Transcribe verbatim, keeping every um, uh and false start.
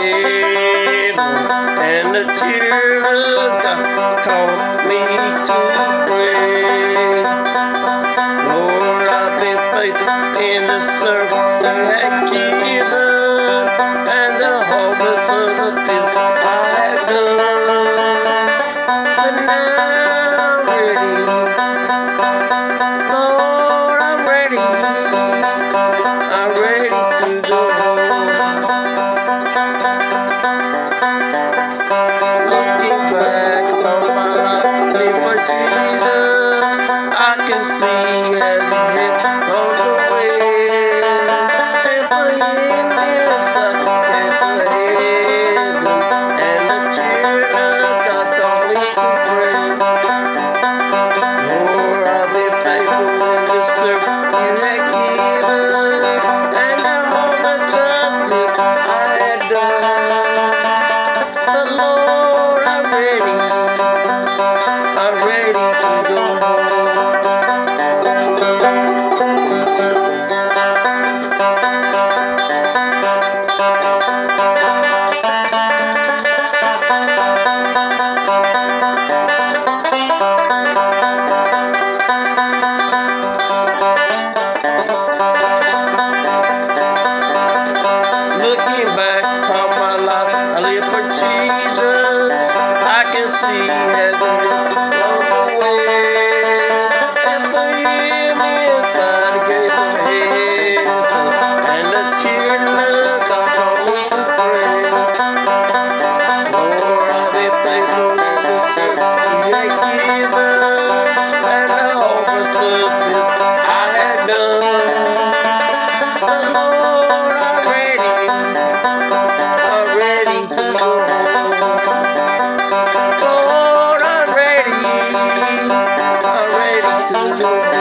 heaven, and the tears of God taught me to pray. Lord, I've been faithful in the service you have given, and the harvest of the fields I have done. But now I'm ready, Lord, I'm ready, I'm ready to go home. Looking back on my life, live for Jesus, I can see as He hit on the way. And for Him is a place of heaven, and the children of God don't need to pray. Lord, I've been faithful in the service you have given, and the harvest of it I had done. But Lord, I'm ready, I'm ready to go home. Looking back on my life, I live for Jesus. I can see heaven along the way, and for Him inside the gates of heaven, and the children of God call me to pray. Lord, I've been faithful in the service you have given, and the harvest of it I have done. But Lord, I'm ready, I'm ready to go home. Lord, I'm ready, I'm ready to go home.